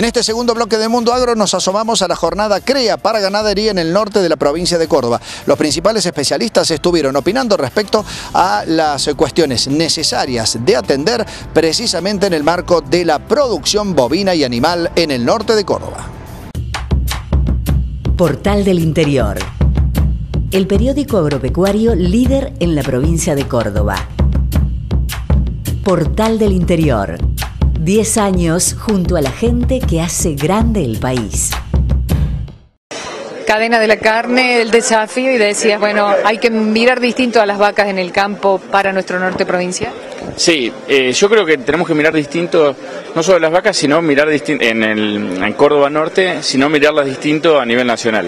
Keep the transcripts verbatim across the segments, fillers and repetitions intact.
En este segundo bloque de Mundo Agro nos asomamos a la jornada CREA para ganadería en el norte de la provincia de Córdoba. Los principales especialistas estuvieron opinando respecto a las cuestiones necesarias de atender precisamente en el marco de la producción bovina y animal en el norte de Córdoba. Portal del Interior. El periódico agropecuario líder en la provincia de Córdoba. Portal del Interior. diez años junto a la gente que hace grande el país. Cadena de la carne, el desafío, y decías, bueno, hay que mirar distinto a las vacas en el campo para nuestro norte provincia. Sí, eh, yo creo que tenemos que mirar distinto, no solo las vacas, sino mirar distinto en, el, en Córdoba Norte, sino mirarlas distinto a nivel nacional.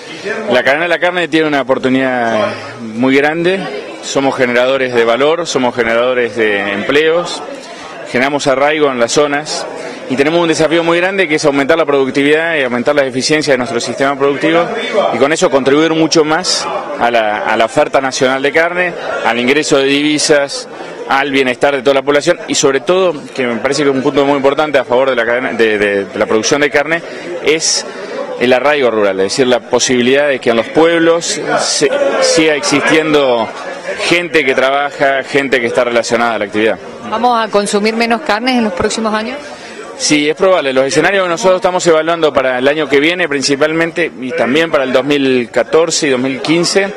La cadena de la carne tiene una oportunidad muy grande, somos generadores de valor, somos generadores de empleos, generamos arraigo en las zonas y tenemos un desafío muy grande que es aumentar la productividad y aumentar la eficiencia de nuestro sistema productivo y con eso contribuir mucho más a la, a la oferta nacional de carne, al ingreso de divisas, al bienestar de toda la población y sobre todo, que me parece que es un punto muy importante a favor de la, cadena, de, de, de la producción de carne, es el arraigo rural, es decir, la posibilidad de que en los pueblos se, siga existiendo gente que trabaja, gente que está relacionada a la actividad. ¿Vamos a consumir menos carnes en los próximos años? Sí, es probable. Los escenarios que nosotros estamos evaluando para el año que viene principalmente y también para el dos mil catorce y dos mil quince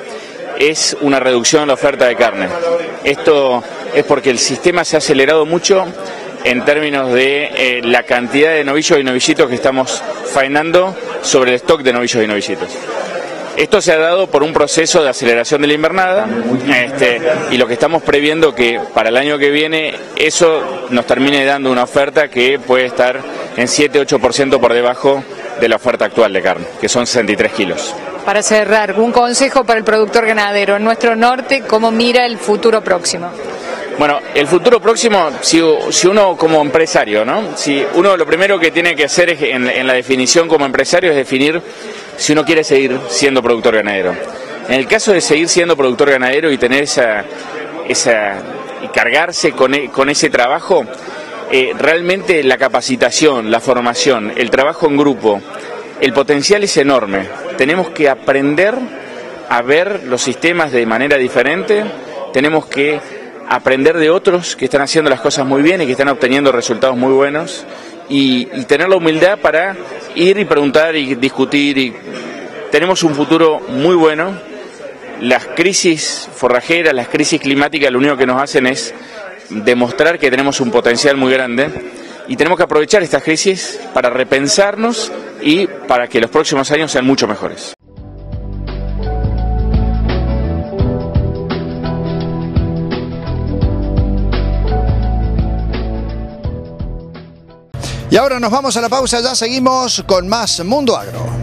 es una reducción en la oferta de carne. Esto es porque el sistema se ha acelerado mucho en términos de eh, la cantidad de novillos y novillitos que estamos faenando sobre el stock de novillos y novillitos. Esto se ha dado por un proceso de aceleración de la invernada este, y lo que estamos previendo que para el año que viene eso nos termine dando una oferta que puede estar en siete a ocho por ciento por debajo de la oferta actual de carne, que son sesenta y tres kilos. Para cerrar, un consejo para el productor ganadero en nuestro norte, ¿cómo mira el futuro próximo? Bueno, el futuro próximo, si, si uno como empresario, ¿no? Si uno lo primero que tiene que hacer es, en, en la definición como empresario es definir si uno quiere seguir siendo productor ganadero. En el caso de seguir siendo productor ganadero y tener esa, esa y cargarse con, con ese trabajo, eh, realmente la capacitación, la formación, el trabajo en grupo, el potencial es enorme. Tenemos que aprender a ver los sistemas de manera diferente, tenemos que aprender de otros que están haciendo las cosas muy bien y que están obteniendo resultados muy buenos y, y tener la humildad para ir y preguntar y discutir. Y tenemos un futuro muy bueno. Las crisis forrajeras, las crisis climáticas, lo único que nos hacen es demostrar que tenemos un potencial muy grande y tenemos que aprovechar estas crisis para repensarnos y para que los próximos años sean mucho mejores. Y ahora nos vamos a la pausa, ya seguimos con más Mundo Agro.